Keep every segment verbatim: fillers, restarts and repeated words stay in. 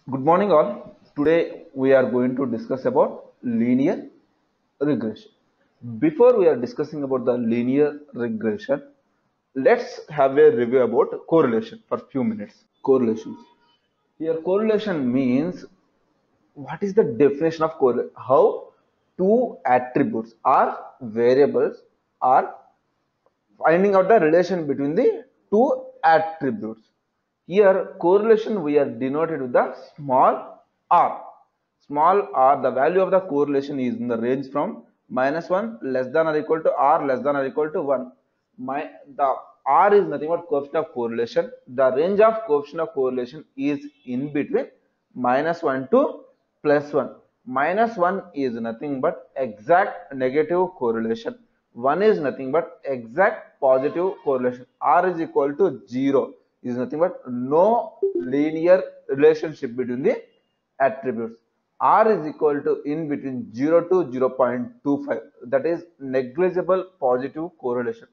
Good morning all. Today we are going to discuss about linear regression. Before we are discussing about the linear regression, let's have a review about correlation for few minutes. Correlations. Here correlation means what is the definition of correlation? How two attributes or variables are finding out the relation between the two attributes. Here correlation we are denoted with the small r. Small r, the value of the correlation is in the range from minus one less than or equal to r less than or equal to one. My, the r is nothing but coefficient of correlation. The range of coefficient of correlation is in between minus one to plus one. Minus one is nothing but exact negative correlation. one is nothing but exact positive correlation. R is equal to zero is nothing but no linear relationship between the attributes. R is equal to in between zero to zero point two five, that is negligible positive correlation.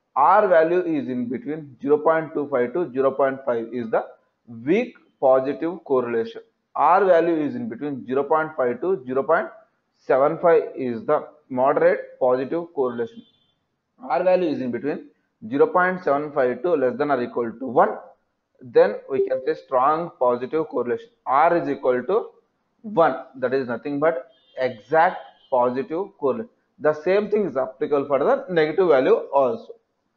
R value is in between zero point two five to zero point five is the weak positive correlation. R value is in between zero point five to zero point seven five is the moderate positive correlation. R value is in between zero point seven five to less than or equal to one, then we can say strong positive correlation. R is equal to one, that is nothing but exact positive correlation. The same thing is applicable for the negative value also.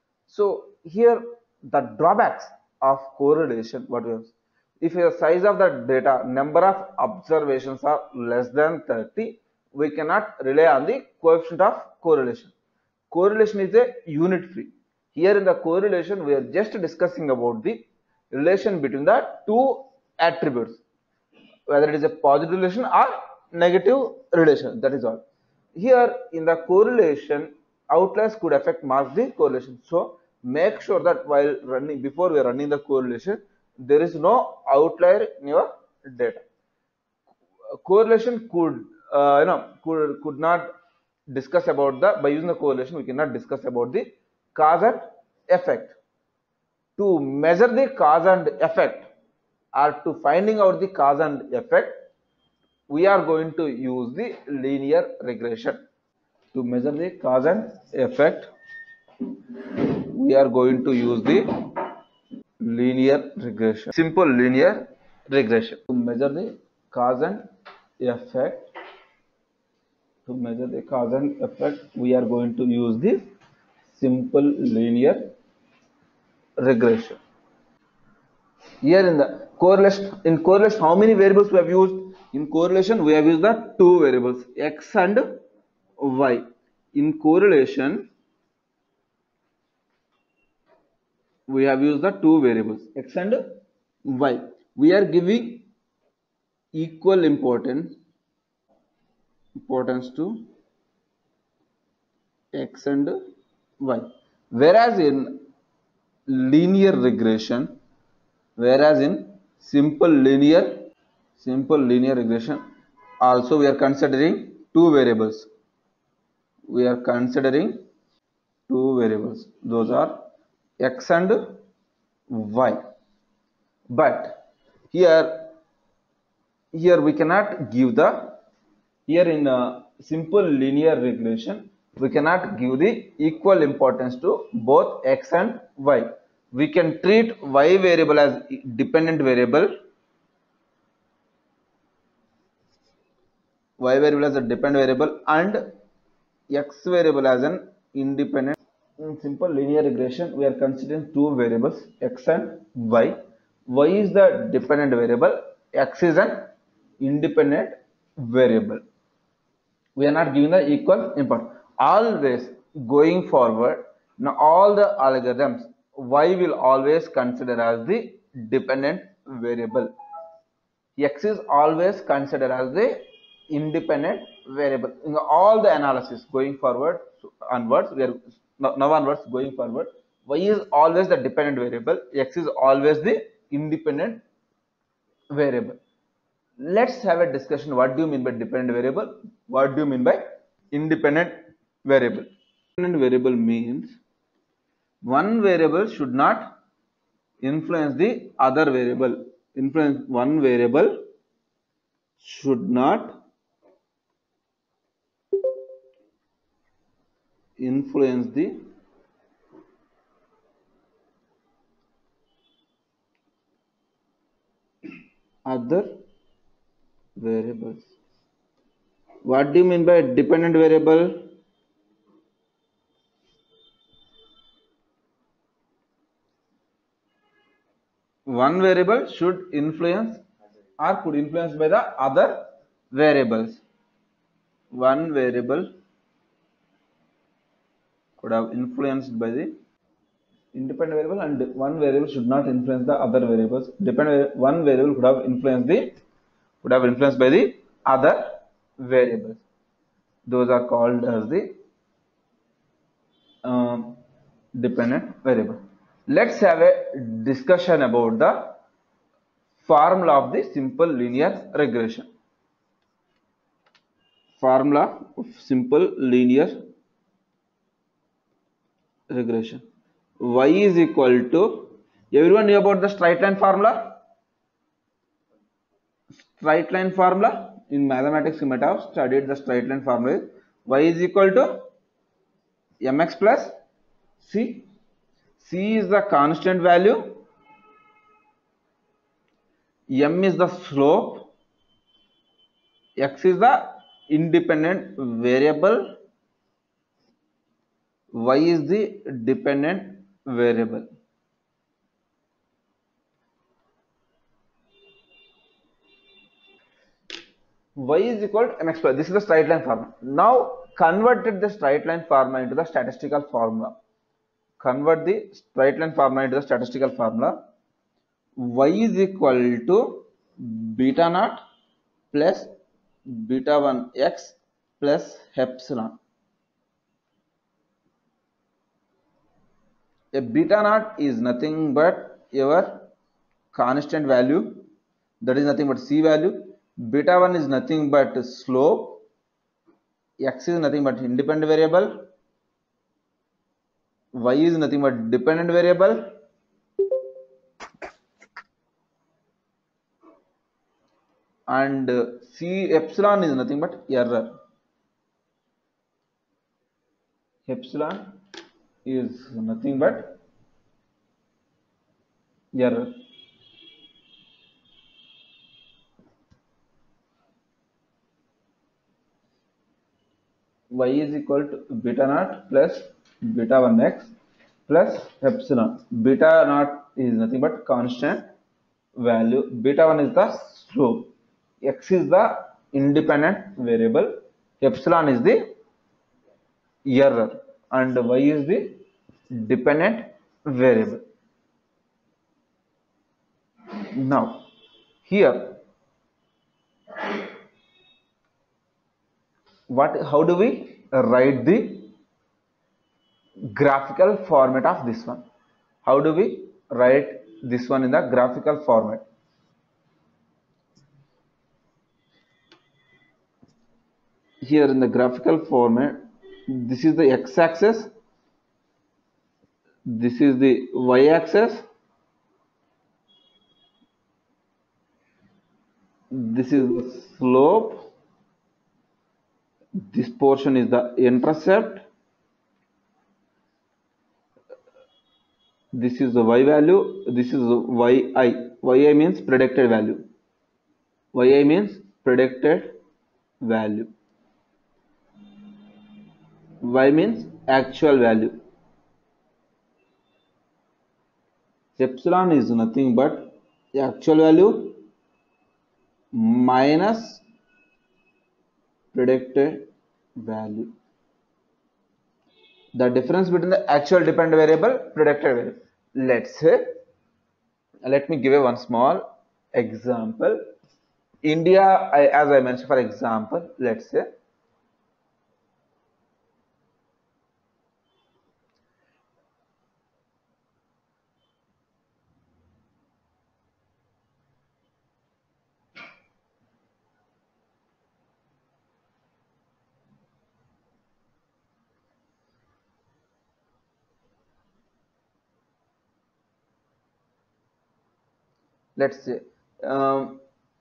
So here the drawbacks of correlation, what we have, if the size of the data, number of observations are less than thirty, we cannot rely on the coefficient of correlation. Correlation is a unit free. Here in the correlation we are just discussing about the relation between the two attributes, whether it is a positive relation or negative relation, that is all. Here in the correlation, outliers could affect mark the correlation. So make sure that while running, before we are running the correlation, there is no outlier in your data. Correlation could uh, you know could could not discuss about the, by using the correlation we cannot discuss about the cause and effect. To measure the cause and effect, or to finding out the cause and effect, we are going to use the linear regression. To measure the cause and effect, we are going to use the linear regression, simple linear regression. To measure the cause and effect, to measure the cause and effect, we are going to use the simple linear regression. Here in the correlation, in correlation, how many variables we have used? In correlation, we have used the two variables, x and y. In correlation, we have used the two variables, x and y. We are giving equal importance importance to x and y. Whereas in linear regression, whereas in simple linear simple linear regression, also we are considering two variables. We are considering two variables. Those are x and y. But here, here we cannot give the, here in a simple linear regression, we cannot give the equal importance to both x and y. We can treat y variable as dependent variable, y variable as a dependent variable, and x variable as an independent. In simple linear regression, we are considering two variables, x and y. Y is the dependent variable, x is an independent variable. We are not giving the equal importance. Always going forward, now all the algorithms, y will always consider as the dependent variable. X is always considered as the independent variable. In all the analysis going forward, onwards, we are now onwards going forward, y is always the dependent variable, x is always the independent variable. Let's have a discussion. What do you mean by dependent variable? What do you mean by independent variable? Independent variable means one variable should not influence the other variable. Influence one variable should not influence the other variables. What do you mean by dependent variable? One variable should influence or could influence by the other variables. One variable could have influenced by the independent variable, and one variable should not influence the other variables. Dependent one variable could have influenced the could have influenced by the other variables. Those are called as the um, dependent variable. Let's have a discussion about the formula of the simple linear regression. Formula of simple linear regression. Y is equal to, everyone knew about the straight line formula? Straight line formula in mathematics you might have studied the straight line formula. Y is equal to mx plus c. C is the constant value, m is the slope, x is the independent variable, y is the dependent variable. Y is equal to mx plus. This is the straight line formula. Now converted the straight line formula into the statistical formula. Convert the straight line formula into the statistical formula. Y is equal to beta naught plus beta one x plus epsilon. A beta naught is nothing but your constant value, that is nothing but c value. Beta one is nothing but slope, x is nothing but independent variable, y is nothing but dependent variable, and c epsilon is nothing but error. Epsilon is nothing but error. Y is equal to beta naught plus beta one x plus epsilon. Beta naught is nothing but constant value. Beta one is the slope. X is the independent variable. Epsilon is the error. And y is the dependent variable. Now, here, what? How do we write the graphical format of this one? How do we write this one in the graphical format? Here in the graphical format, this is the x-axis, this is the y-axis, this is the slope, this portion is the intercept, this is the y value, this is the yi. Yi means predicted value. Yi means predicted value. Y means actual value. Epsilon is nothing but the actual value minus predicted value. The difference between the actual dependent variable, predicted variable. Let's say, let me give a one small example. India, I, as I mentioned, for example, let's say let's say um,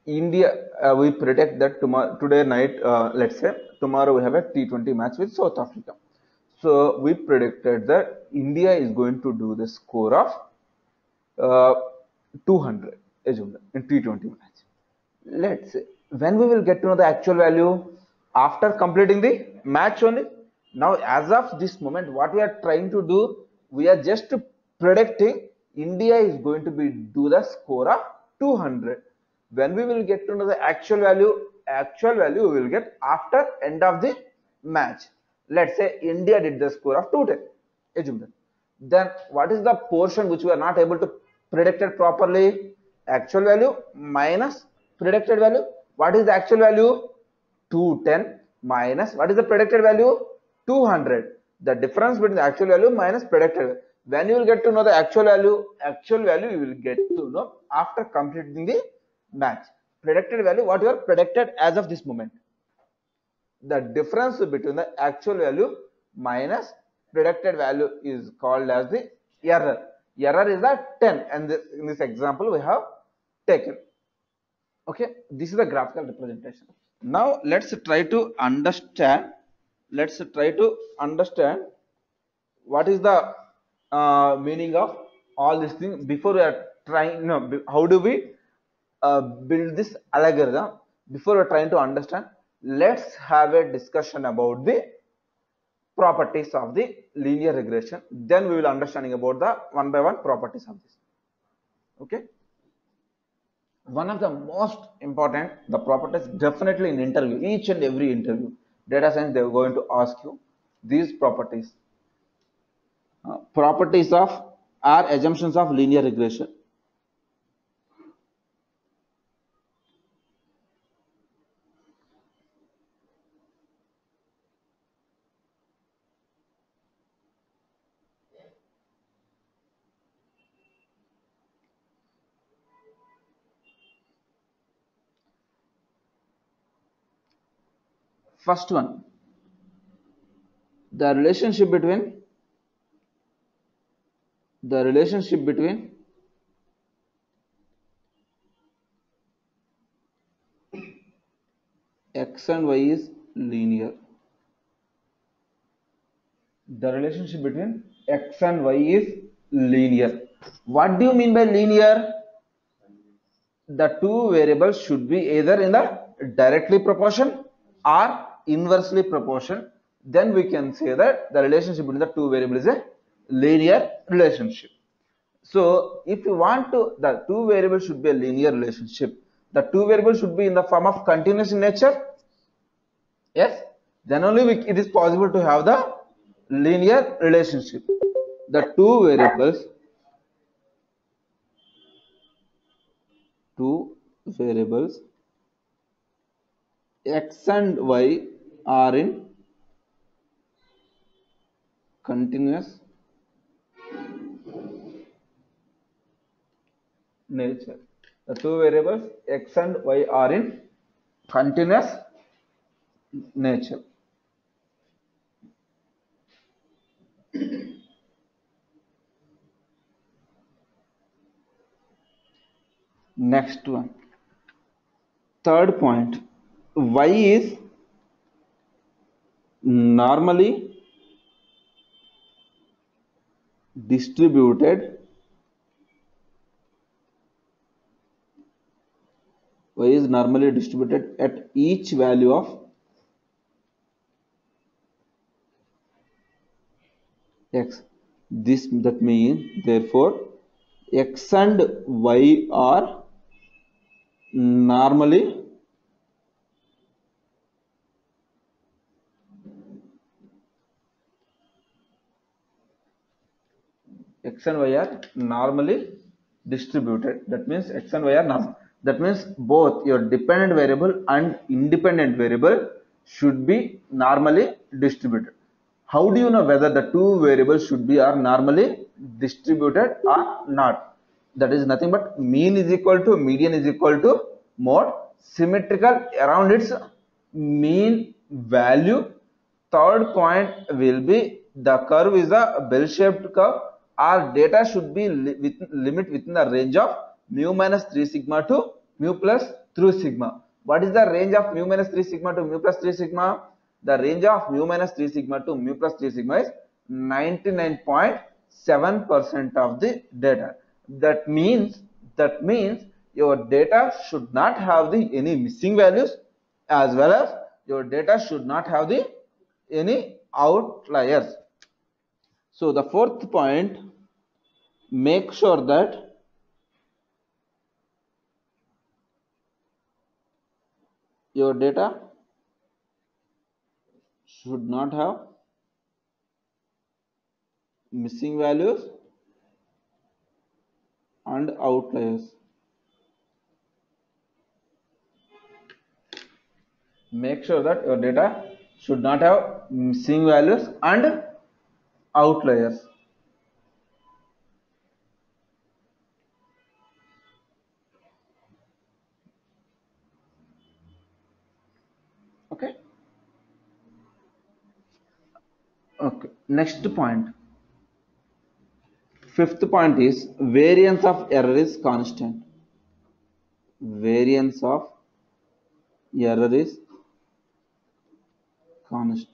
India, uh, we predict that tomorrow, today night, uh, let's say tomorrow we have a T twenty match with South Africa. So we predicted that India is going to do the score of uh, two hundred in T twenty match. Let's say when we will get to know the actual value after completing the match only. Now, as of this moment, what we are trying to do, we are just predicting India is going to be do the score of two hundred. When we will get to know the actual value, actual value we will get after end of the match. Let's say India did the score of two ten. Then what is the portion which we are not able to predict it properly? Actual value minus predicted value. What is the actual value? two ten minus what is the predicted value? two hundred. The difference between the actual value minus predicted value. When you will get to know the actual value, actual value you will get to know after completing the match. Predicted value, what you are predicted as of this moment. The difference between the actual value minus predicted value is called as the error. Error is the ten, and this, in this example we have taken. Okay, this is the graphical representation. Now let's try to understand. Let's try to understand what is the uh, meaning of all these things before we are trying. No, how do we uh, build this algorithm? Before we are trying to understand, let's have a discussion about the properties of the linear regression. Then we will understanding about the one by one properties of this. Okay. One of the most important the properties, definitely in interview, each and every interview, data science, they are going to ask you these properties. Uh, properties of are assumptions of linear regression. First one, the relationship between the relationship between x and y is linear. The relationship between x and y is linear. What do you mean by linear? The two variables should be either in the directly proportion or inversely proportion. Then we can say that the relationship between the two variables is a linear relationship. So if you want to, the two variables should be a linear relationship. The two variables should be in the form of continuous in nature. Yes, then only we, it is possible to have the linear relationship. The two variables, two variables x and y are in continuous nature. The two variables x and y are in continuous nature. Next one, third point, y is normally distributed y is normally distributed at each value of x. This that means therefore x and y are normally x and y are normally distributed. That means x and y are normal. That means both your dependent variable and independent variable should be normally distributed. How do you know whether the two variables should be are normally distributed or not? That is nothing but mean is equal to median is equal to mode, symmetrical around its mean value. Third point will be the curve is a bell shaped curve. Our data should be li within, limit within the range of mu minus three sigma to mu plus through sigma. What is the range of mu minus three sigma to mu plus three sigma? The range of mu minus three sigma to mu plus three sigma is ninety-nine point seven percent of the data. That means that means your data should not have the any missing values, as well as your data should not have the any outliers. So the fourth point, make sure that your data should not have missing values and outliers. Make sure that your data should not have missing values and outliers. Okay. Okay. Next point. Fifth point is variance of error is constant. Variance of error is constant.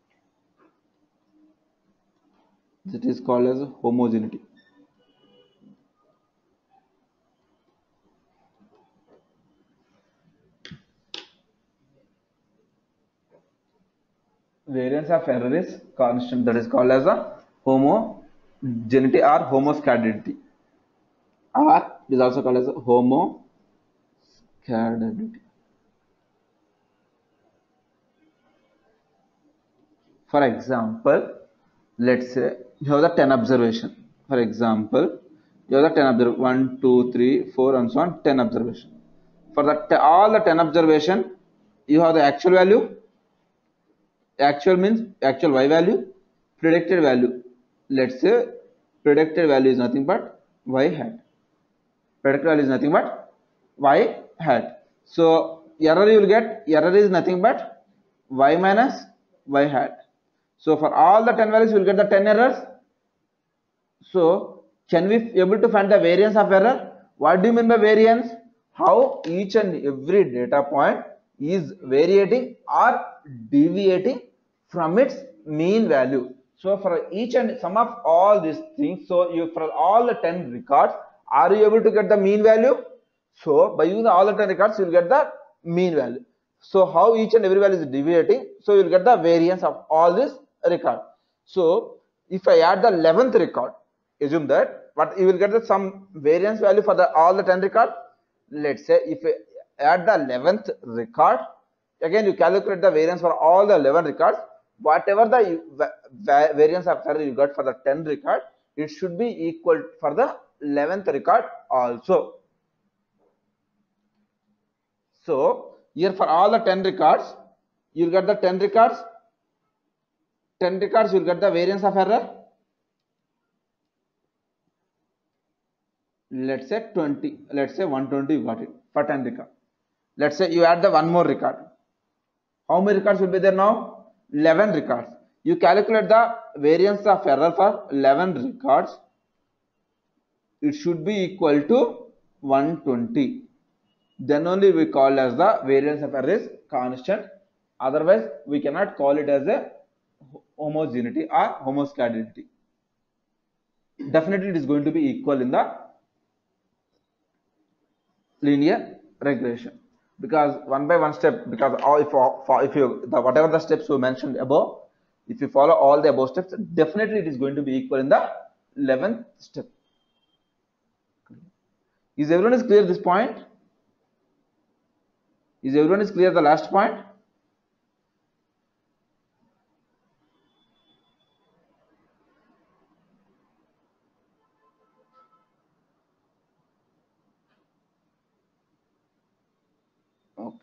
That is called as homogeneity. Variance of error is constant. That is called as a homogeneity or homoscedasticity, or it is also called as a homoscedasticity. For example, let's say you have the ten observation. For example, you have the ten observation, one, two, three, four, and so on, ten observation. For the all the ten observation, you have the actual value. Actual means actual y value, predicted value. Let's say predicted value is nothing but y hat. Predicted value is nothing but y hat. So error you will get, error is nothing but y minus y hat. So for all the ten values you will get the ten errors. So can we able to find the variance of error? What do you mean by variance? How each and every data point is variating or deviating from its mean value. So for each and sum of all these things, so you for all the ten records, are you able to get the mean value? So by using all the ten records, you will get the mean value. So how each and every value is deviating, so you will get the variance of all this record. So if I add the eleventh record, assume that what you will get the some variance value for the all the ten record. Let's say if I add the eleventh record, again you calculate the variance for all the eleven records. Whatever the variance of error you got for the ten record, it should be equal for the eleventh record also. So here for all the ten records, you will get the ten records. ten records you will get the variance of error. Let's say twenty. Let's say one twenty you got it for ten records. Let's say you add the one more record. How many records will be there now? eleven records. You calculate the variance of error for eleven records. It should be equal to one twenty. Then only we call as the variance of error is constant. Otherwise, we cannot call it as a homogeneity or homoscedasticity. Definitely, it is going to be equal in the linear regression, because one by one step, because all if, if you the whatever the steps we mentioned above, if you follow all the above steps, definitely it is going to be equal in the eleventh step. Is everyone is clear this point? Is everyone is clear the last point? Okay.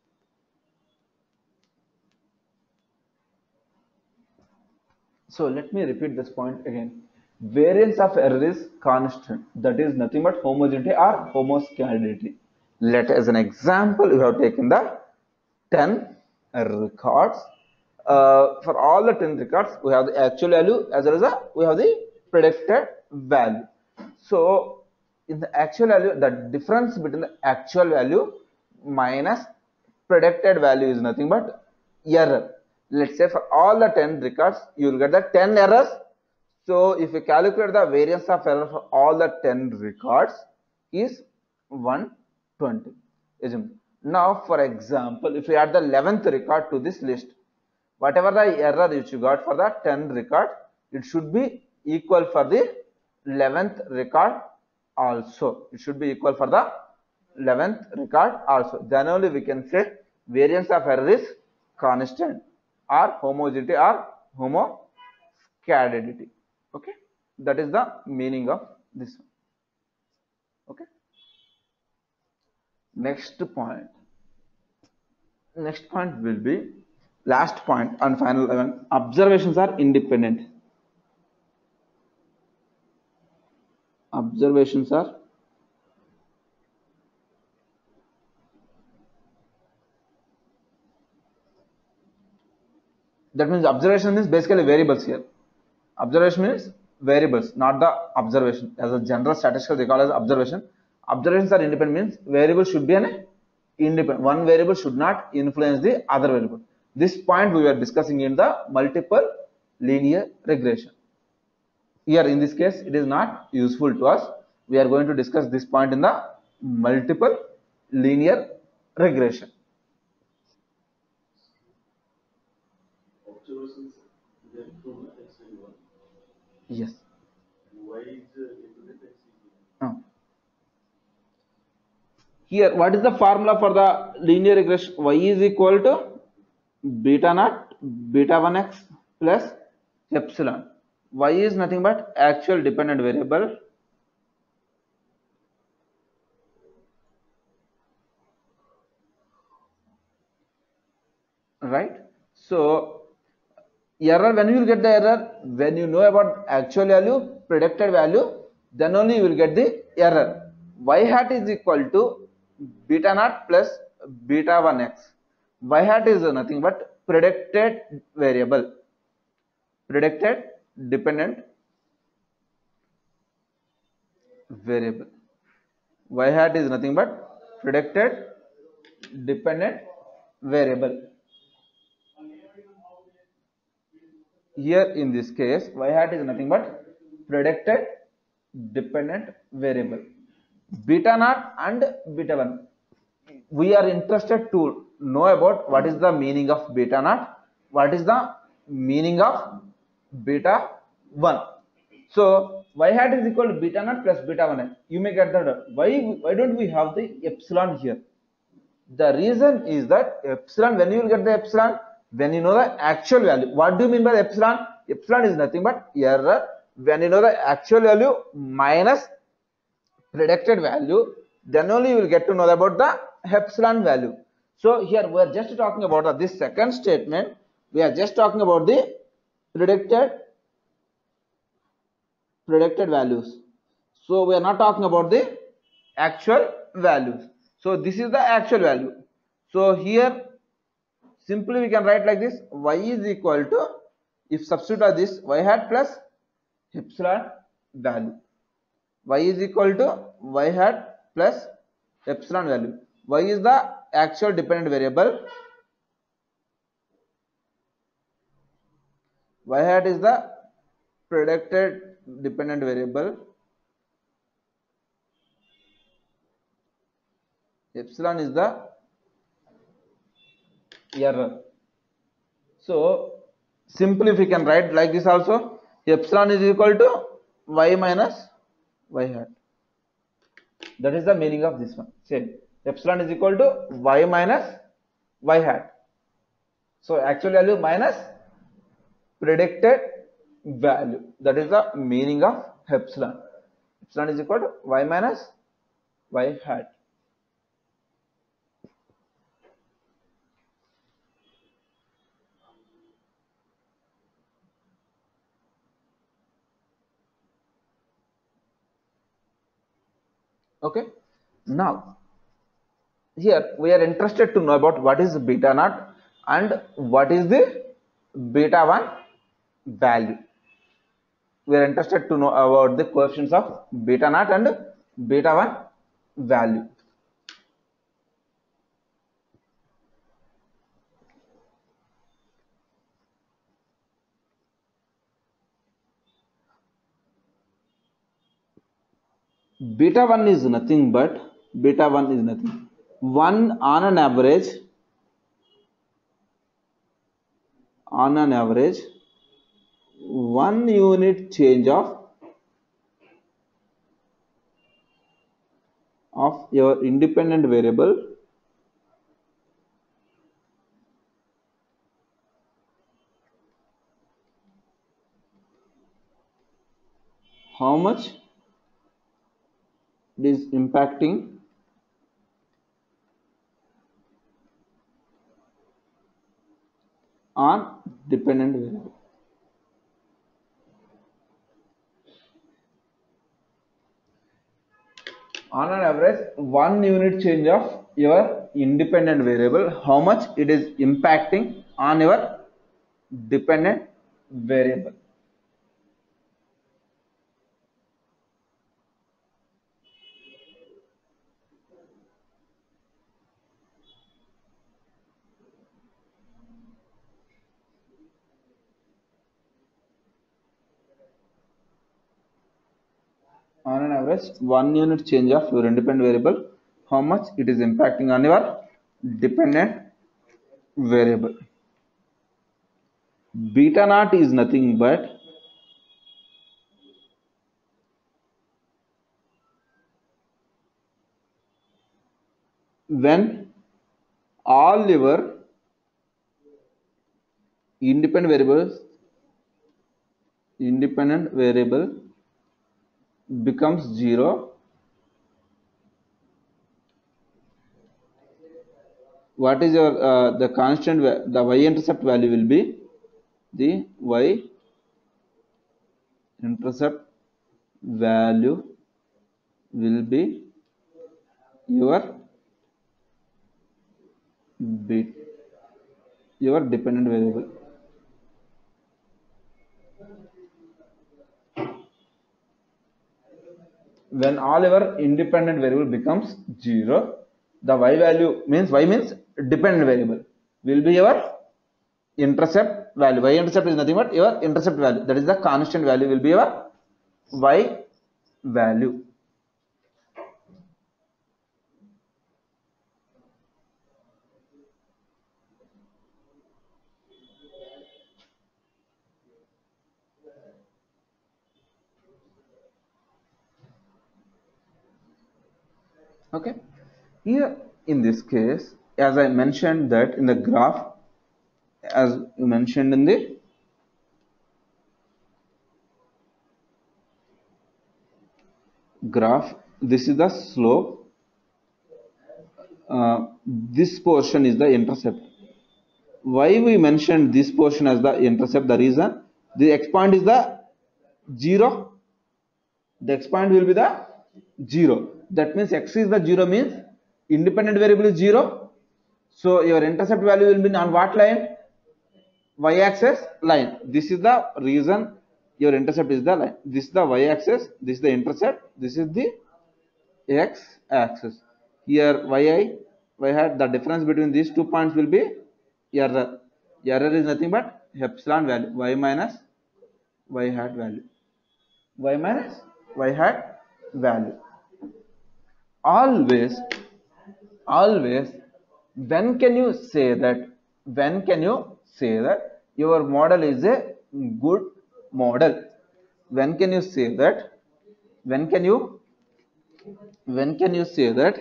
So let me repeat this point again. Variance of error is constant. That is nothing but homogeneity or homoscedasticity. Let as an example, we have taken the ten records. Uh, for all the ten records, we have the actual value as well as the, we have the predicted value. So in the actual value, the difference between the actual value, minus predicted value is nothing but error. Let's say for all the ten records you will get the ten errors. So if you calculate the variance of error for all the ten records is one twenty. Now for example, if you add the eleventh record to this list, whatever the error which you got for the ten record, it should be equal for the eleventh record also. It should be equal for the eleventh record also. Then only we can say variance of error is constant or homogeneity or homoscedity. Okay, that is the meaning of this one. Okay, next point. Next point will be last point and final one. Observations are independent. Observations are that means observation is basically variables here. Observation is variables, not the observation. As a general statistical they call as observation. Observations are independent means variable should be an independent. One variable should not influence the other variable. This point we were discussing in the multiple linear regression. Here in this case it is not useful to us. We are going to discuss this point in the multiple linear regression. Observations then from x and one. Yes. Y is independent x is Uh. Here what is the formula for the linear regression? Y is equal to beta naught beta one x plus epsilon. Y is nothing but actual dependent variable right. So error, when you will get the error, when you know about actual value, predicted value, then only you will get the error. Y hat is equal to beta naught plus beta one x. Y hat is nothing but predicted variable, predicted dependent variable. Y hat is nothing but predicted dependent variable. Here in this case y hat is nothing but predicted dependent variable. Beta naught and beta one, we are interested to know about what is the meaning of beta naught, what is the meaning of beta one. So y hat is equal to beta naught plus beta one. You may get that why why don't we have the epsilon here? The reason is that epsilon, when you will get the epsilon, when you know the actual value. What do you mean by the epsilon? Epsilon is nothing but error when you know the actual value minus predicted value, then only you will get to know about the epsilon value. So here we are just talking about this second statement. We are just talking about the predicted predicted values. So we are not talking about the actual values. So this is the actual value. So here simply we can write like this: y is equal to, if substitute this, y hat plus epsilon value. Y is equal to y hat plus epsilon value. Y is the actual dependent variable. Y hat is the predicted dependent variable. Epsilon is the error. So simply if we can write like this also, epsilon is equal to y minus y hat. That is the meaning of this one. Same, epsilon is equal to y minus y hat. So actual value minus predicted value. That is the meaning of epsilon. Epsilon is equal to y minus y hat. Okay, now here we are interested to know about what is beta naught and what is the beta one value. We are interested to know about the coefficients of beta naught and beta one value. beta one is nothing but beta one is nothing. One on an average, on an average, one unit change of of your independent variable how much it is impacting on dependent variable. On an average, one unit change of your independent variable, how much it is impacting on your dependent variable. On an average, one unit change of your independent variable, how much it is impacting on your dependent variable. Beta naught is nothing but when all your independent variables independent variable becomes zero, what is your uh, the constant, the y-intercept value will be the y-intercept value will be your bit your dependent variable. When all your independent variable becomes zero, the y value means y means dependent variable will be your intercept value. Y intercept is nothing but your intercept value, that is the constant value will be your y value. Okay, here in this case, as I mentioned that in the graph, as you mentioned in the graph, this is the slope, uh, this portion is the intercept. Why we mentioned this portion as the intercept? The reason, the x point is the zero, the x point will be the zero, that means x is the zero means independent variable is zero, so your intercept value will be on what line? Y-axis line. This is the reason your intercept is the line. This is the y-axis, this is the intercept, this is the x-axis. Here yi, y hat, the difference between these two points will be error. Error is nothing but epsilon value, y minus y hat value, y minus y hat value. Always, always, when can you say that? When can you say that your model is a good model? When can you say that? When can you? When can you say that?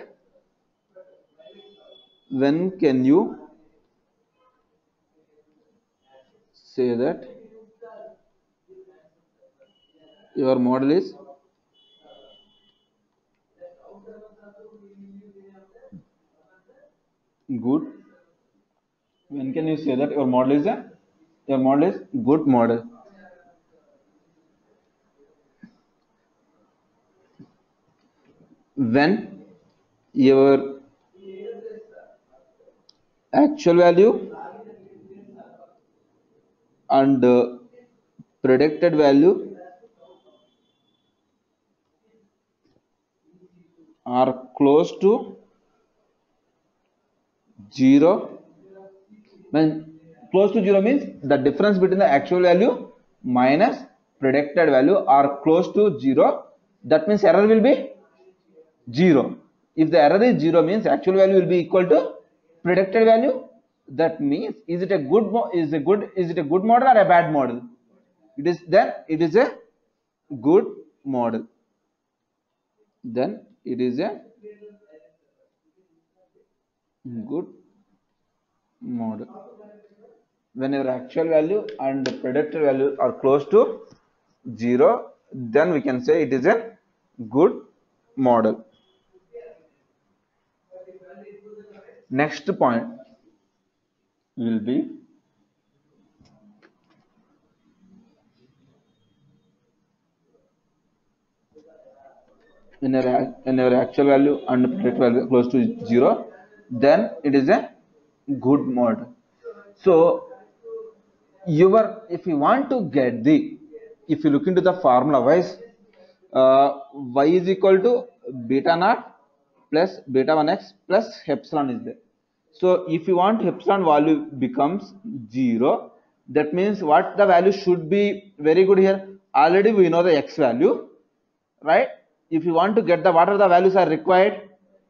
When can you say that your model is good? When can you say that your model is a your model is good model? When your actual value and uh, predicted value are close to zero. When close to zero means the difference between the actual value minus predicted value are close to zero, that means error will be zero. If the error is zero, means actual value will be equal to predicted value. That means, is it a good is a good is it a good model or a bad model? It is then it is a good model. Then it is a good model. When your actual value and the predicted value are close to zero, then we can say it is a good model. Next point will be when your, when your actual value and predicted value are close to zero, then it is a good model. So your if you want to get the if you look into the formula wise, uh, y is equal to beta naught plus beta one x plus epsilon is there. So if you want epsilon value becomes zero, that means what the value should be very good here. Already we know the x value, right? If you want to get the what are the values are required,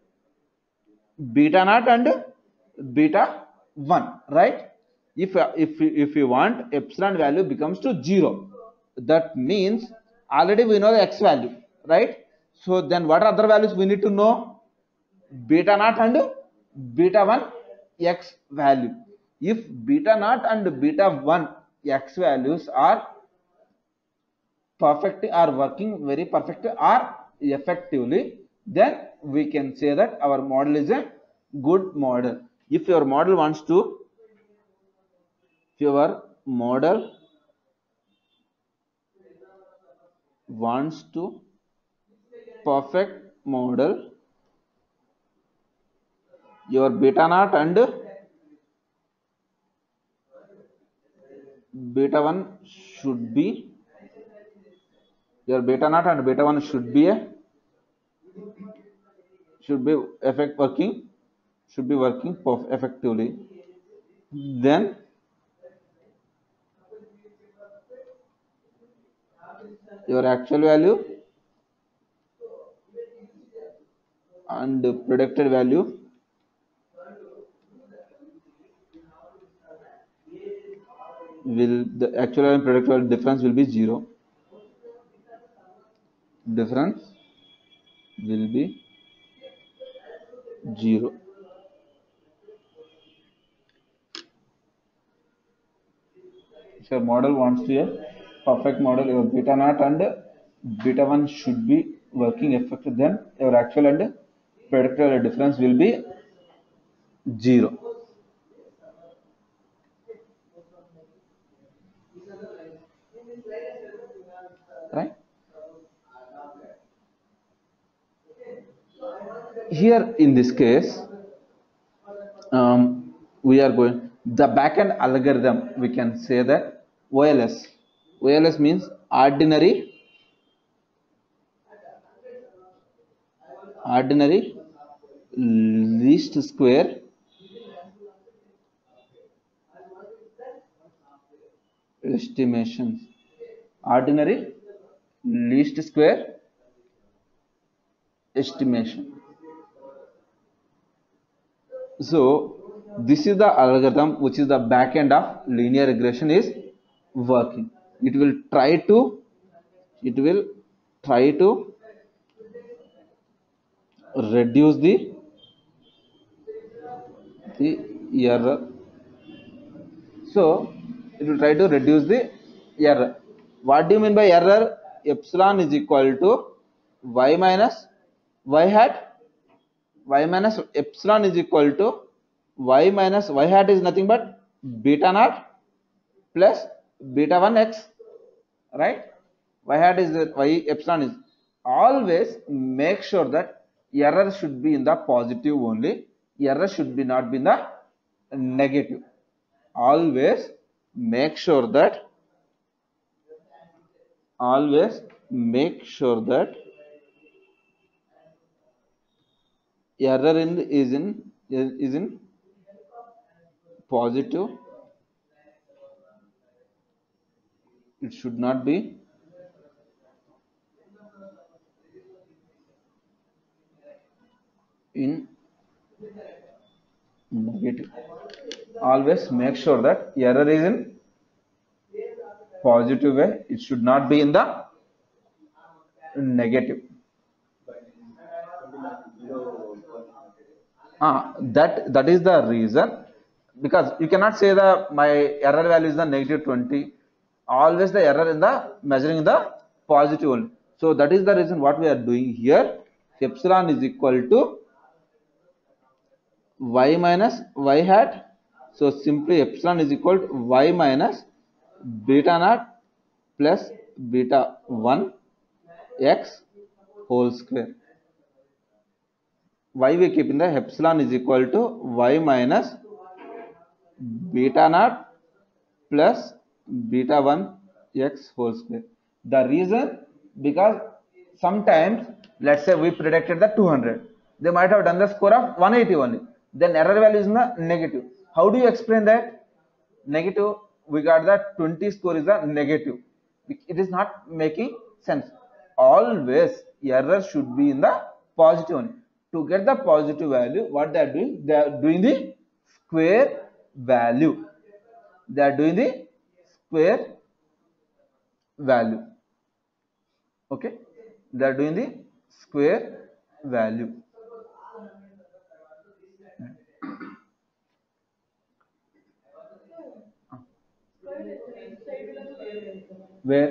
beta naught and beta one, right? If if if you want epsilon value becomes to zero, that means already we know the x value, right? So then what other values we need to know? Beta naught and beta one x value. If beta naught and beta one x values are perfect, are working very perfect or effectively, then we can say that our model is a good model. If your model wants to if your model wants to perfect model, your beta naught and beta one should be your beta naught and beta one should be a should be effect working should be working effectively. Then your actual value and predicted value will the actual and predicted value difference will be zero. Difference will be zero. If your model wants to be a perfect model, your beta naught and beta one should be working effective, then your actual and predicted difference will be zero. Right? Here in this case, um, we are going the backend algorithm. We can say that O L S. O L S means ordinary ordinary least square estimations. Ordinary least square estimation. So this is the algorithm which is the back end of linear regression is working. It will try to it will try to reduce the the error. So it will try to reduce the error. What do you mean by error? Epsilon is equal to y minus y hat. Y minus epsilon is equal to y minus y hat is nothing but beta naught plus beta one x, right? Y hat is y epsilon is always make sure that error should be in the positive only. Error should be not be in the negative. Always make sure that always make sure that error in is in is in positive. It should not be in negative. Always make sure that error is in positive way. It should not be in the negative. Ah, that that is the reason, because you cannot say the my error value is the negative twenty. Always the error in the measuring the positive only. So that is the reason what we are doing here. Epsilon is equal to y minus y hat. So simply epsilon is equal to y minus beta naught plus beta one x whole square. Why we keep in the epsilon is equal to y minus beta naught plus beta one x whole square. The reason, because sometimes let's say we predicted the two hundred, they might have done the score of one eighty only, then error value is in the negative. How do you explain that? Negative, we got that twenty score is a negative. It is not making sense. Always error should be in the positive only. To get the positive value, what they are doing, they are doing the square value. They are doing the square value. Okay, they are doing the square value. Where?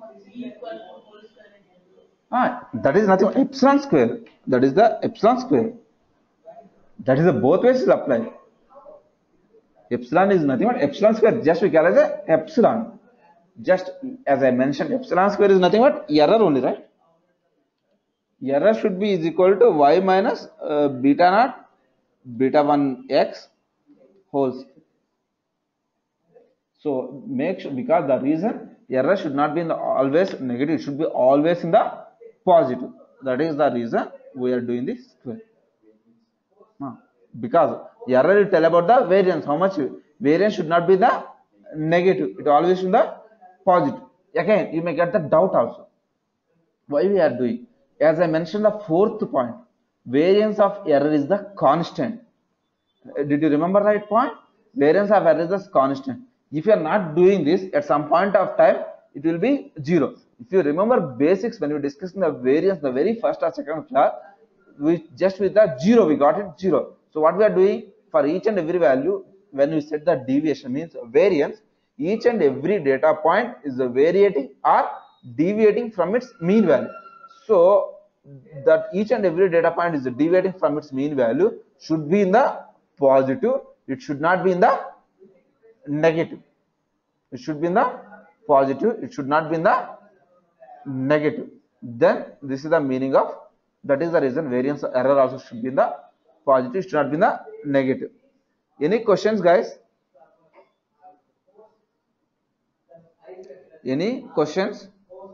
Ah, that is nothing but epsilon square. That is the epsilon square. That is the both ways will apply. Epsilon is nothing but epsilon square. Just we call as a epsilon. Just as I mentioned, epsilon square is nothing but error only, right? Error should be is equal to y minus uh, beta naught beta one x whole square. So make sure, because the reason error should not be in the always negative, it should be always in the positive. That is the reason we are doing this square. Because error will tell about the variance, how much variance should not be the negative, it always in the positive. Again, you may get the doubt also. Why we are doing? As I mentioned, the fourth point, variance of error is the constant. Did you remember right point? Variance of error is the constant. If you are not doing this, at some point of time, it will be zero. If you remember basics, when we discussed the variance, the very first or second class, we just with the zero, we got it zero. So what we are doing, for each and every value, when we set the deviation, means variance, each and every data point is variating or deviating from its mean value. So that each and every data point is deviating from its mean value should be in the positive. It should not be in the negative. It should be in the positive. It should not be in the negative. Then this is the meaning of, that is the reason variance error also should be in the positive, should not be in the negative. Any questions, guys? Any questions?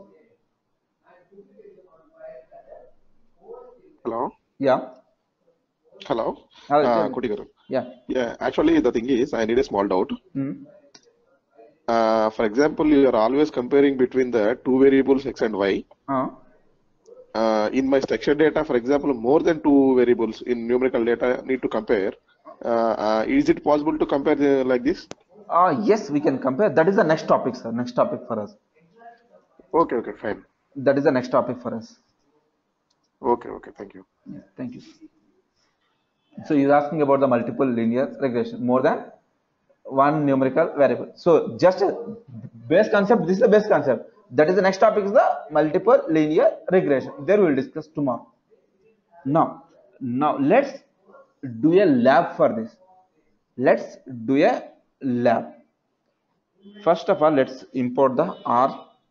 Hello. Yeah. Hello. Hello, Uh, tell me. Koti garu. Yeah. Yeah. Actually, the thing is, I need a small doubt. Hmm. Uh, for example, you are always comparing between the two variables x and y. Uh, Uh, in my structured data, for example, more than two variables in numerical data need to compare. Uh, uh, is it possible to compare the, like this? uh, yes, we can compare. That is the next topic, sir. Next topic for us. Okay. Okay. Fine. That is the next topic for us. Okay. Okay. Thank you. Yeah, thank you. So you're asking about the multiple linear regression, more than one numerical variable. So just a base concept, this is the base concept. That is the next topic is the multiple linear regression. There we will discuss tomorrow. Now, now let's do a lab for this. Let's do a lab. First of all, let's import the R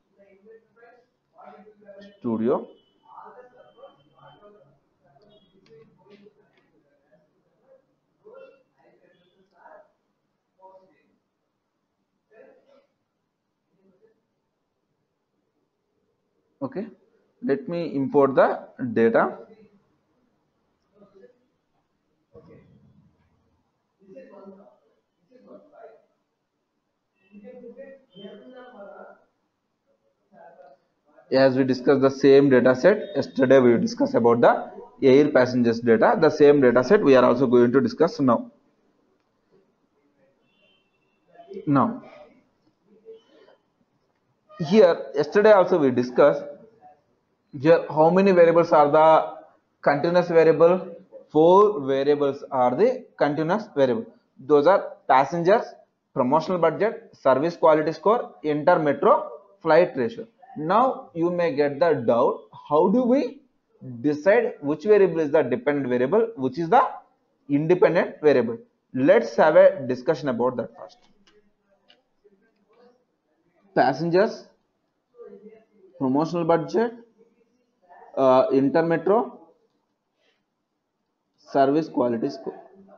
Studio. Okay, let me import the data. as we discussed the same data set yesterday, we discussed about the air passengers data. The same data set we are also going to discuss now. Now, here yesterday also we discussed here how many variables are the continuous variable. Four variables are the continuous variable. Those are passengers, promotional budget, service quality score, inter-metro flight ratio. Now you may get the doubt, how do we decide which variable is the dependent variable, which is the independent variable? Let's have a discussion about that first. Passengers, promotional budget, uh, inter-metro, service quality score.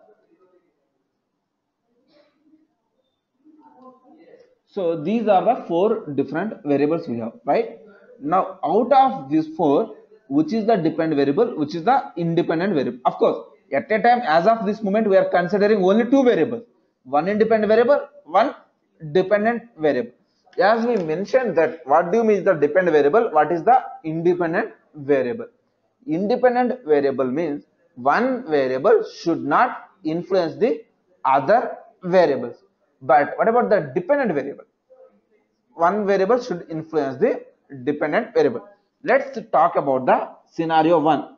So these are the four different variables we have, right? Now out of these four, which is the dependent variable, which is the independent variable? Of course, at a time as of this moment we are considering only two variables, one independent variable, one dependent variable. As we mentioned that, what do you mean the dependent variable, what is the independent variable? Independent variable means one variable should not influence the other variables. But what about the dependent variable? One variable should influence the dependent variable. Let's talk about the scenario one,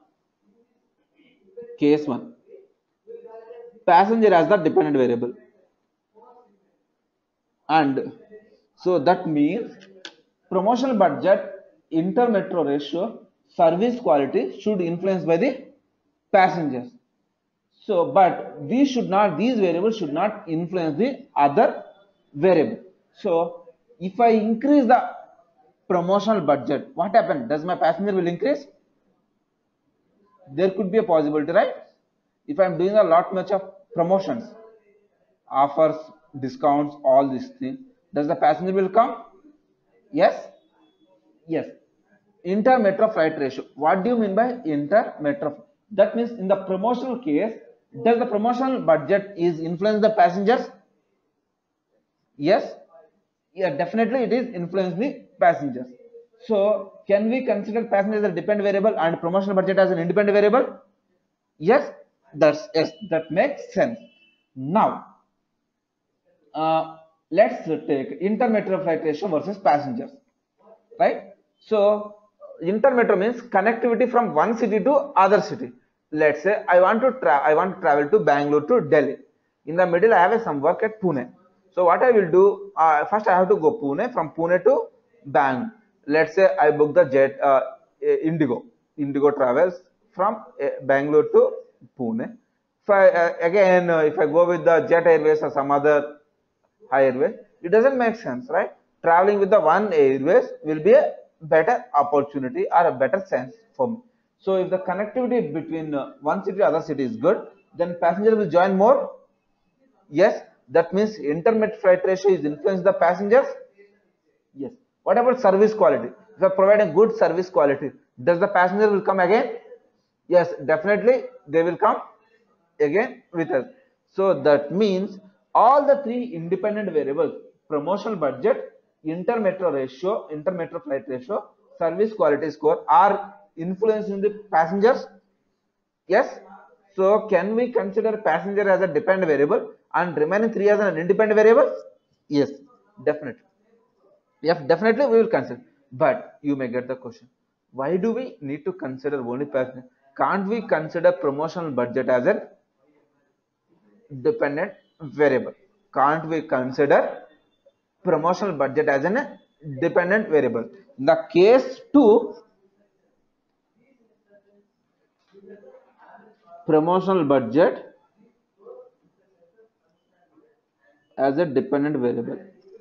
case one. Passenger as the dependent variable, and so that means promotional budget, inter-metro ratio, service quality should influence by the passengers. So, but these should not, these variables should not influence the other variable. So, if I increase the promotional budget, what happens? Does my passenger will increase? There could be a possibility, right? If I am doing a lot much of promotions, offers, discounts, all these things, does the passenger will come? Yes? Yes. Inter-metro flight ratio. What do you mean by inter-metro? That means in the promotional case, does the promotional budget is influence the passengers? Yes. Yeah, definitely it is influence the passengers. So can we consider passenger as a dependent variable and promotional budget as an independent variable? Yes, that's yes, that makes sense. Now, uh, let's take inter-metro flight ratio versus passengers, right? So inter-metro means connectivity from one city to other city. Let's say I want to tra I want to travel to Bangalore to Delhi. In the middle, I have some work at Pune. So what I will do, uh, first I have to go Pune, from Pune to Bangalore. Let's say I book the jet, uh, Indigo. Indigo travels from uh, Bangalore to Pune. If I, uh, again, uh, if I go with the Jet Airways or some other airway, it doesn't make sense, right? Traveling with the one airways will be a better opportunity or a better sense for me. So if the connectivity between uh, one city and other city is good, then passenger will join more. Yes, that means inter-metro flight ratio is influence the passengers. Yes. What about service quality? If I provide a good service quality, does the passenger will come again? Yes, definitely they will come again with us. So that means all the three independent variables, promotional budget, inter-metro ratio, inter-metro flight ratio, service quality score, are influencing the passengers. Yes. So can we consider passenger as a dependent variable and remaining three as an independent variable? Yes, definitely. Yes, definitely we will consider. But you may get the question, why do we need to consider only passenger? Can't we consider promotional budget as a dependent variable? Can't we consider promotional budget as a dependent variable? In the case two, promotional budget as a dependent variable.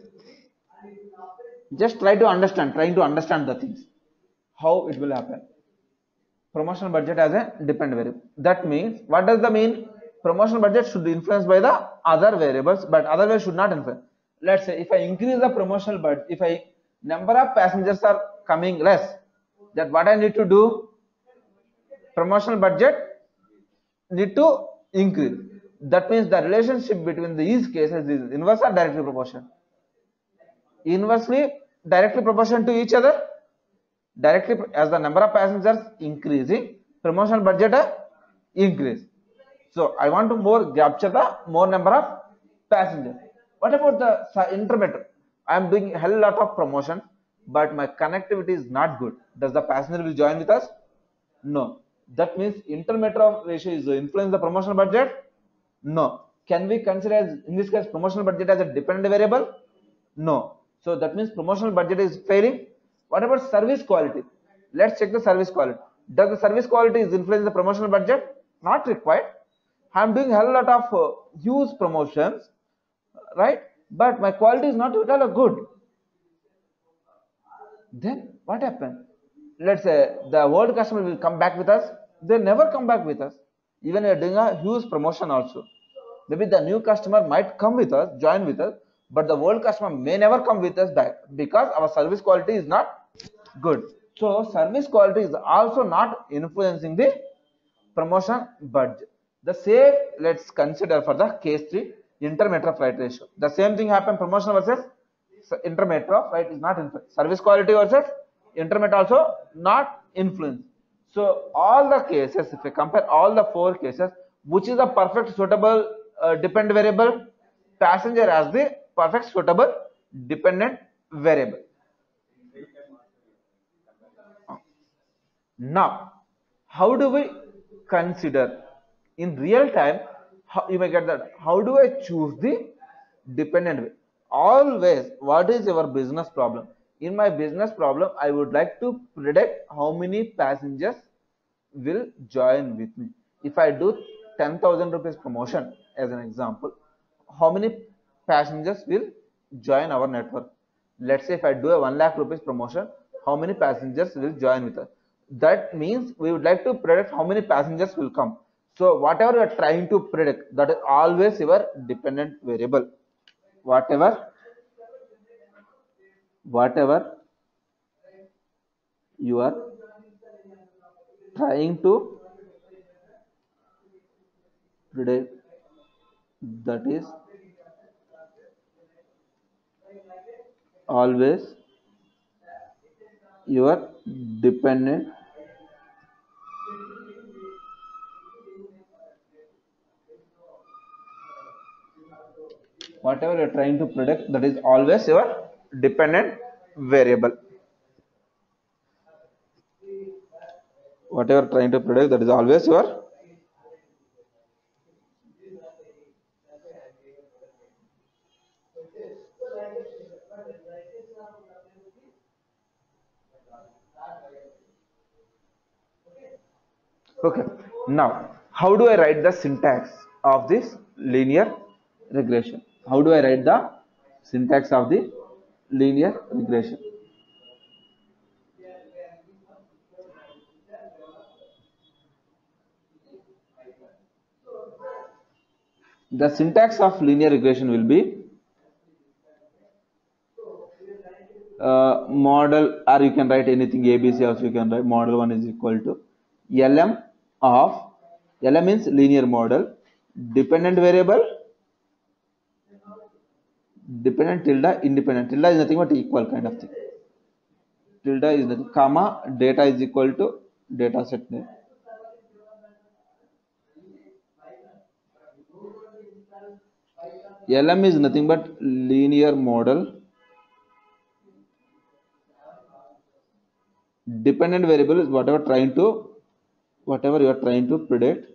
Just try to understand, trying to understand the things, how it will happen. Promotional budget as a dependent variable. That means, what does that mean? Promotional budget should be influenced by the other variables, but other variables should not influence. Let's say if I increase the promotional budget, if I number of passengers are coming less, that what I need to do? Promotional budget need to increase. That means the relationship between these cases is inverse or directly proportional? Inversely directly proportional to each other. Directly as the number of passengers increasing, promotional budget uh, increase. So I want to more capture the more number of passengers. What about the intermetro? I am doing a hell lot of promotion, but my connectivity is not good. Does the passenger will join with us? No. That means intermetro ratio is influence the promotional budget? No. Can we consider as, in this case, promotional budget as a dependent variable? No. So that means promotional budget is failing. What about service quality? Let's check the service quality. Does the service quality is influence the promotional budget? Not required. I'm doing a hell lot of uh, huge promotions, right? But my quality is not at all good. Then what happened? Let's say the old customer will come back with us. They never come back with us. Even we are doing a huge promotion also. Maybe the new customer might come with us, join with us, but the old customer may never come with us back because our service quality is not good. So service quality is also not influencing the promotion budget. The same let's consider for the case three, intermetro freight ratio. The same thing happened, promotion versus intermetro freight is not influenced. Service quality versus intermetro also not influenced. So all the cases, if we compare all the four cases, which is the perfect suitable uh, dependent variable? Passenger as the perfect suitable dependent variable. Now, how do we consider in real time? How, you may get that. How do I choose the dependent way? Always, what is your business problem? In my business problem, I would like to predict how many passengers will join with me. If I do ten thousand rupees promotion as an example, how many passengers will join our network? Let's say if I do a one lakh rupees promotion, how many passengers will join with us? That means we would like to predict how many passengers will come. So whatever you are trying to predict, that is always your dependent variable. Whatever, whatever you are trying to predict, that is always your dependent whatever you are trying to predict, that is always your dependent variable. Whatever trying to predict, that is always your okay. Now, how do I write the syntax of this linear regression? How do I write the syntax of the linear regression? The syntax of linear regression will be uh, model, or you can write anything A B C also. You can write model one is equal to L M of L M means linear model, dependent variable, dependent tilde, independent tilde is nothing but equal kind of thing. Tilde is nothing, comma, data is equal to data set name. L M is nothing but linear model, dependent variable is whatever trying to whatever you are trying to predict.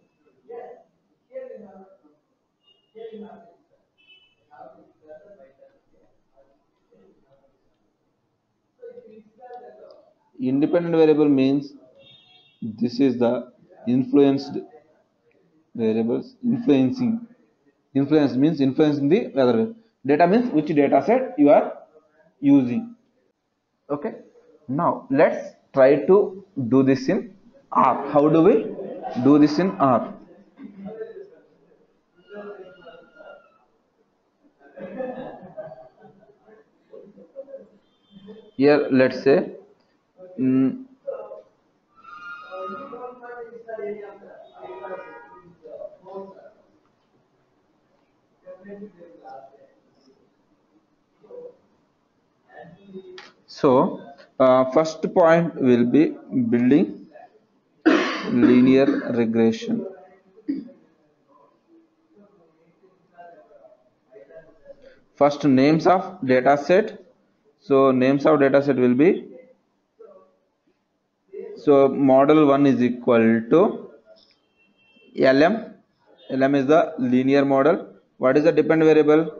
Independent variable means this is the influenced variables. Influencing influence means influencing the other. Data means which data set you are using. Okay, now let's try to do this in R. How do we do this in R? Here let's say mm, so Uh, first point will be building linear regression. First, names of data set. So names of data set will be, so model one is equal to L M. L M is the linear model. What is the dependent variable?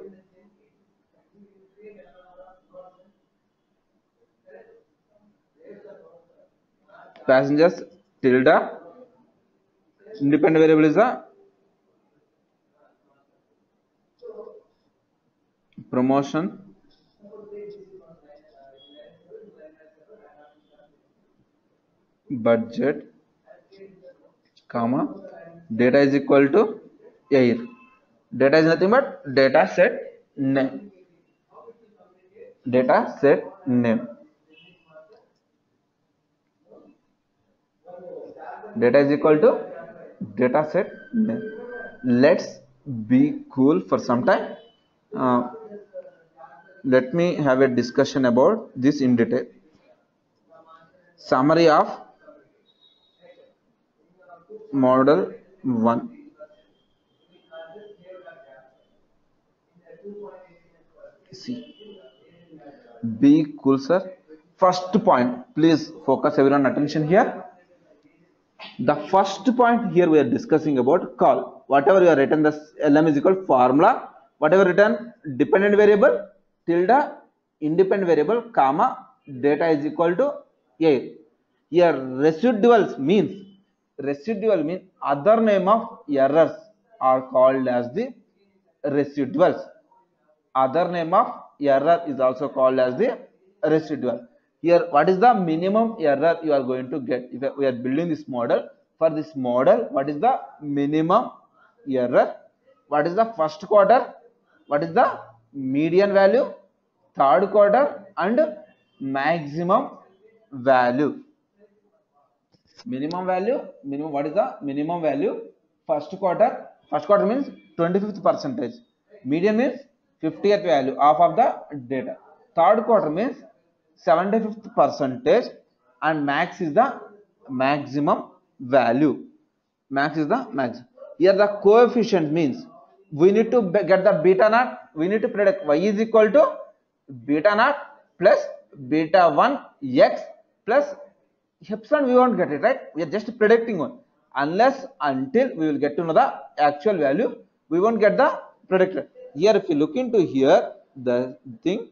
Passengers tilde. Independent variable is the promotion budget, comma, data is equal to air. Data is nothing but data set name. Data set name. Data is equal to data set name. Let's be cool for some time. Uh, let me have a discussion about this in detail. Summary of model one. See, be cool, sir. First point, please focus everyone attention here. The first point here we are discussing about call. Whatever you are written, the L M is equal to formula. Whatever written, dependent variable tilde independent variable comma data is equal to a. Here residuals means residual means other name of errors are called as the residuals. Other name of error is also called as the residual. Here what is the minimum error you are going to get if we are building this model? For this model, what is the minimum error? What is the first quarter? What is the median value, third quarter, and maximum value? Minimum value, minimum, what is the minimum value? First quarter, first quarter means twenty-fifth percentage. Median means fiftieth value half of the data. Third quarter means seventy-fifth percentage, and max is the maximum value. Max is the max. Here the coefficient means we need to get the beta naught. We need to predict y is equal to beta naught plus beta one x plus epsilon. We won't get it, right? We are just predicting one. Unless until we will get to know the actual value, we won't get the predicted. Here if you look into here the thing,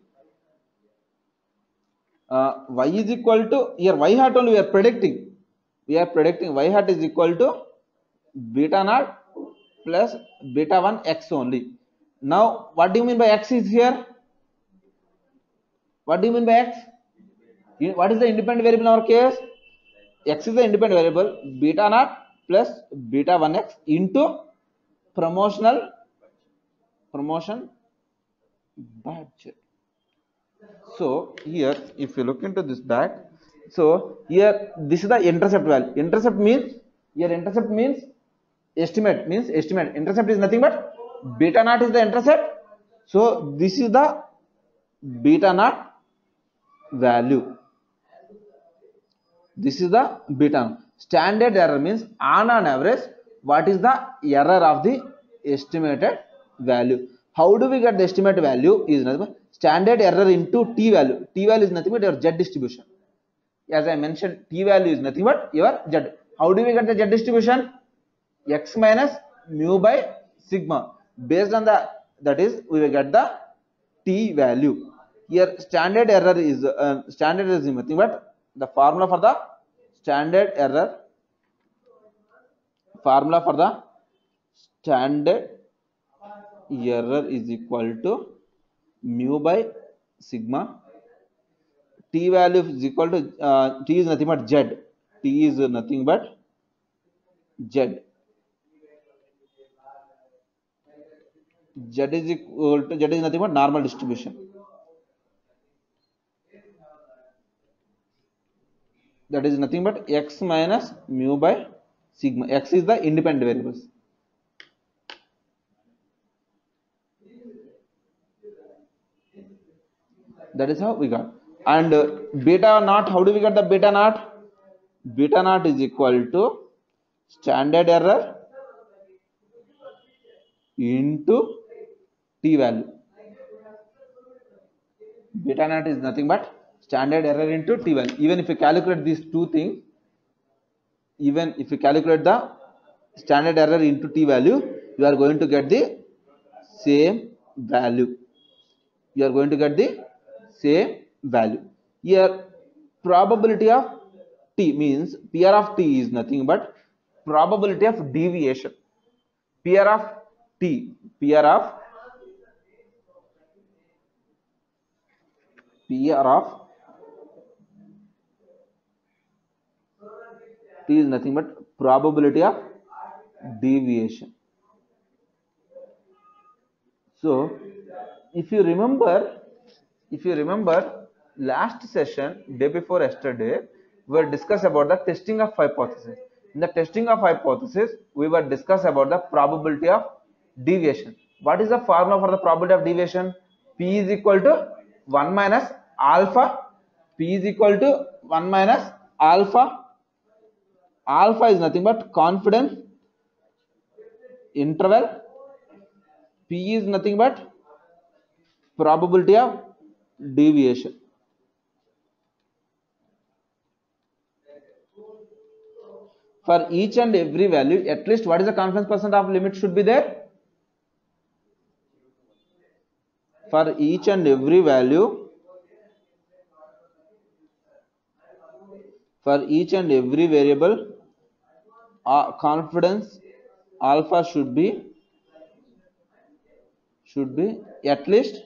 uh, y is equal to, here y hat only we are predicting. We are predicting y hat is equal to beta naught plus beta one x only. Now what do you mean by x is here? What do you mean by x? What is the independent variable in our case? X is the independent variable, beta naught plus beta one x into promotional promotion budget. So here if you look into this back, so here this is the intercept value. Intercept means, here intercept means estimate, means estimate. Intercept is nothing but beta naught is the intercept. So this is the beta naught value. This is the beta. Standard error means on an average what is the error of the estimated value. How do we get the estimated value? Is nothing but standard error into t value. T value is nothing but your z distribution. As I mentioned, t value is nothing but your z. How do we get the z distribution? X minus mu by sigma. Based on the, that is we will get the t value. Here standard error is uh, standard is nothing but the formula for the standard error, formula for the standard error is equal to mu by sigma. T value is equal to uh, t is nothing but z. T is nothing but z. Z is equal to, z is nothing but normal distribution. That is nothing but x minus mu by sigma. X is the independent variables. That is how we got. And uh, beta naught, how do we get the beta naught? Beta naught is equal to standard error into t value. Beta naught is nothing but standard error into t value. Even if you calculate these two things, even if you calculate the standard error into t value, you are going to get the same value. You are going to get the same value. Here, probability of t means P R of t is nothing but probability of deviation. P R of t, P R of P R of t is nothing but probability of deviation. So, if you remember, if you remember last session, day before yesterday, we were discussed about the testing of hypothesis. In the testing of hypothesis, we were discussed about the probability of deviation. What is the formula for the probability of deviation? P is equal to one minus alpha. P is equal to one minus alpha. Alpha is nothing but confidence interval. P is nothing but probability of deviation. For each and every value, at least what is the confidence percent of limit should be there? For each and every value, for each and every variable, uh, confidence alpha should be should be at least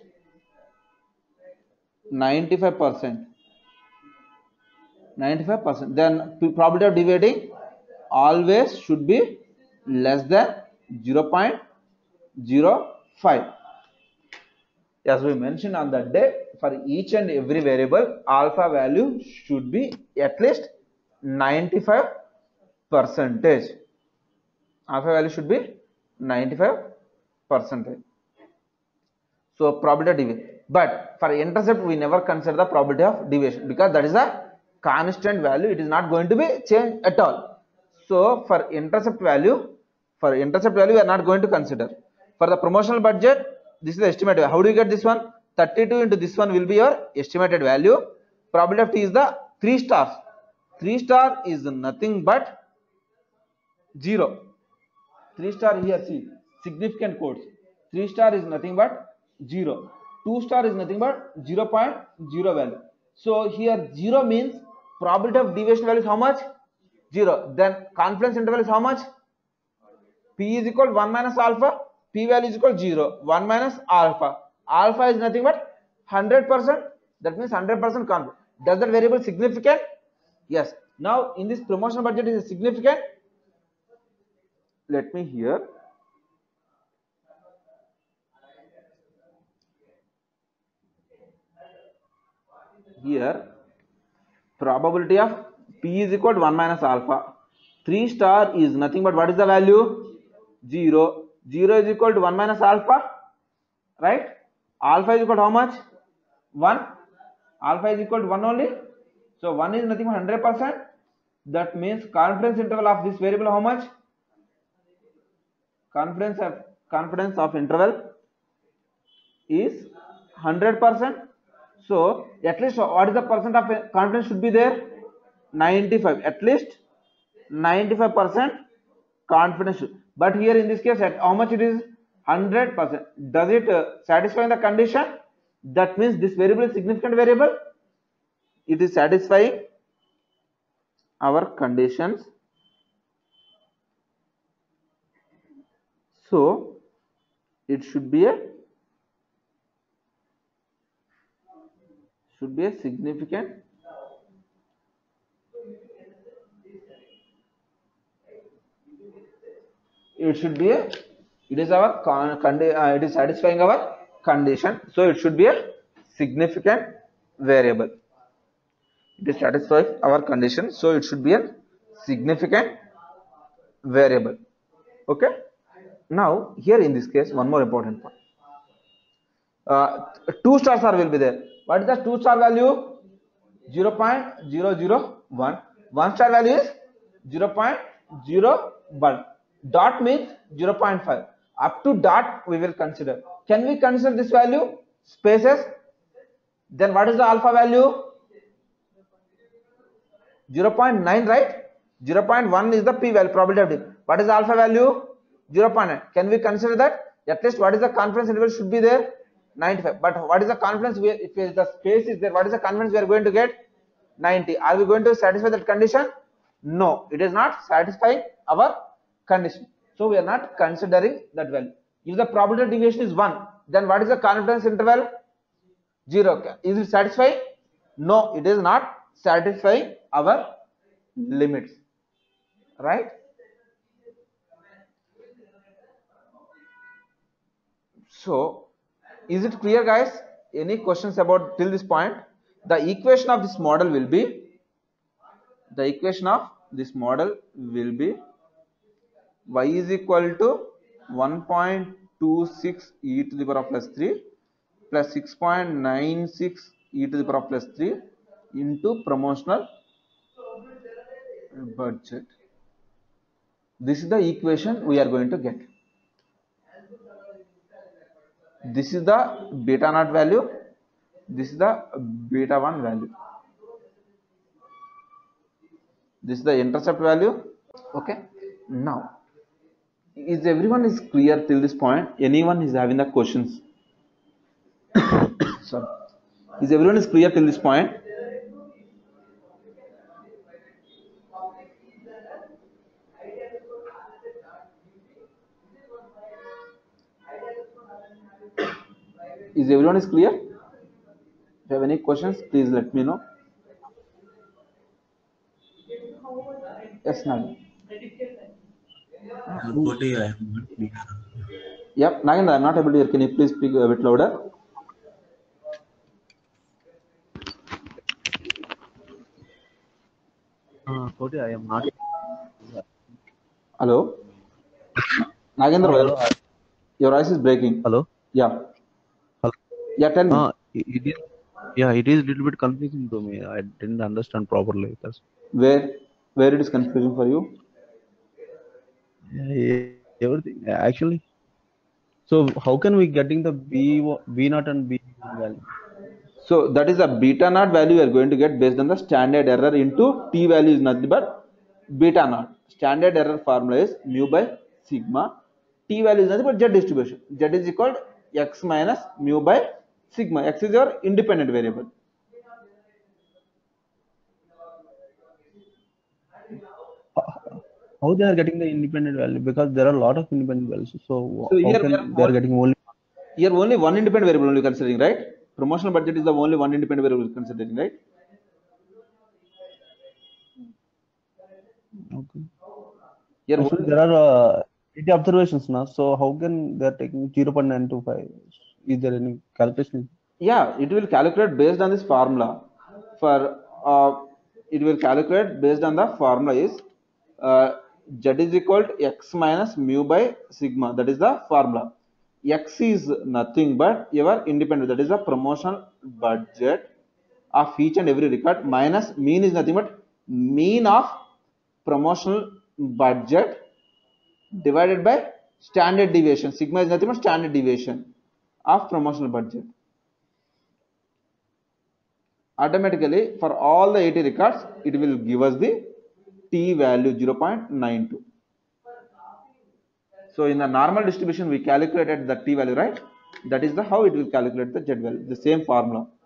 ninety-five percent. ninety-five percent. Then probability of deviating always should be less than zero point zero five. As we mentioned on that day, for each and every variable, alpha value should be at least ninety-five percentage. Alpha value should be ninety-five percentage. So probability of deviation. But for intercept, we never consider the probability of deviation because that is a constant value. It is not going to be changed at all. So for intercept value, for intercept value, we are not going to consider. For the promotional budget, this is the estimated. How do you get this one? thirty-two into this one will be your estimated value. Probability of t is the three stars. three star is nothing but zero. three star here, see, significant quotes. three star is nothing but zero. two star is nothing but zero point zero value. So here zero means probability of deviation value is how much? zero. Then confidence interval is how much? P is equal to one minus alpha. P value is equal to zero. one minus alpha. Alpha is nothing but one hundred percent. That means one hundred percent confidence. Does that variable significant? Yes. Now in this promotional budget is significant. Let me here. Here probability of P is equal to one minus alpha. three star is nothing but what is the value? zero. zero is equal to one minus alpha, right? Alpha is equal to how much? one. Alpha is equal to one only. So one is nothing but one hundred percent. That means confidence interval of this variable how much? Confidence of confidence of interval is one hundred percent. So at least what is the percent of confidence should be there? ninety-five. At least ninety-five percent confidence should. But here in this case, at how much it is? one hundred percent. Does it uh, satisfy the condition? That means this variable is significant variable. It is satisfying our conditions. So it should be a should be a significant it should be a it is our con, condi, uh, it is satisfying our condition, so it should be a significant variable. It is satisfying our condition, so it should be a significant variable. Okay. Now here in this case, one more important point. Uh, two star star will be there. What is the two star value? zero point zero zero one. One star value is zero point zero one. Dot means zero point five. Up to dot we will consider. Can we consider this value? Spaces. Then what is the alpha value? zero point nine, right? zero point one is the p value, probability of death. What is the alpha value? zero point nine. Can we consider that? At least what is the confidence interval should be there? ninety-five. But what is the confidence? We, if the space is there, what is the confidence we are going to get? ninety. Are we going to satisfy that condition? No, it is not satisfying our condition. So we are not considering that value. If the probability deviation is one, then what is the confidence interval? zero. Is it satisfying? No, it is not satisfying our limits, right? So is it clear, guys? Any questions about till this point? The equation of this model will be the equation of this model will be y is equal to one point two six e to the power of plus three plus six point nine six e to the power of plus three into promotional budget. This is the equation we are going to get. This is the beta naught value. This is the beta one value. This is the intercept value. Okay. Now, is everyone is clear till this point? Anyone is having the questions? Sorry. Is everyone is clear till this point? Is everyone is clear? If you have any questions, please let me know. Yes, Nag. Yep, Nagendra, I am not able to hear. Can you please speak a bit louder? Uh, Koti, I am not. Hello? Nagendra, Hello. your voice is breaking. Hello. Yeah. Hello. Yeah, tell me. Uh, it is, yeah, it is a little bit confusing to me. I didn't understand properly. That's, Where where it is confusing for you? yeah, everything actually. So how can we getting the B B naught and B value? So that is the beta naught value we are going to get based on the standard error into t value is nothing but beta naught. Standard error formula is mu by sigma. T value is nothing but z distribution. Z is equal to x minus mu by sigma. X is your independent variable. How they are getting the independent value? Because there are a lot of independent values. So, So how here can we are they are getting only? Here only one independent variable only considering, right? Promotional budget is the only one independent variable considering, right? Okay. Here Actually, there are uh, eighty observations now. So how can they are taking zero point nine two five? Is there any calculation? Yeah, it will calculate based on this formula. For uh, it will calculate based on the formula is uh, z is equal to x minus mu by sigma. That is the formula. X is nothing but your independent. That is the promotional budget of each and every record minus mean is nothing but mean of promotional budget divided by standard deviation. Sigma is nothing but standard deviation of promotional budget. Automatically for all the eighty records it will give us the t value zero point nine two. So in the normal distribution we calculated the t value, right? That is the how it will calculate the z value, the same formula.